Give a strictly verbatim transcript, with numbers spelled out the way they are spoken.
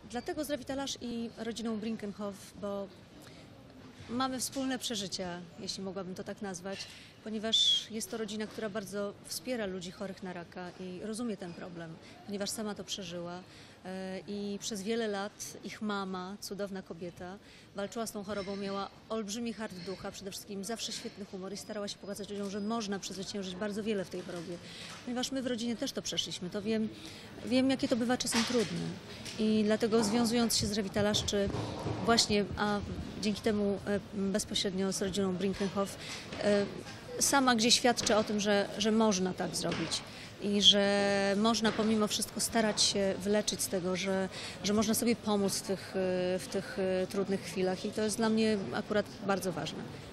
Dlatego z Revitalaż i rodziną Brinkenhoff, bo mamy wspólne przeżycia, jeśli mogłabym to tak nazwać, ponieważ jest to rodzina, która bardzo wspiera ludzi chorych na raka i rozumie ten problem, ponieważ sama to przeżyła i przez wiele lat ich mama, cudowna kobieta, walczyła z tą chorobą, miała olbrzymi hart ducha, przede wszystkim zawsze świetny humor i starała się pokazać ludziom, że można przezwyciężyć bardzo wiele w tej chorobie. Ponieważ my w rodzinie też to przeszliśmy, to wiem, wiem jakie to bywa czasem trudne i dlatego związując się z Revitalaż, czy właśnie, a dzięki temu bezpośrednio z rodziną Brinkenhoff, sama gdzieś świadczę o tym, że, że można tak zrobić i że można pomimo wszystko starać się wyleczyć z tego, że, że można sobie pomóc w tych, w tych trudnych chwilach i to jest dla mnie akurat bardzo ważne.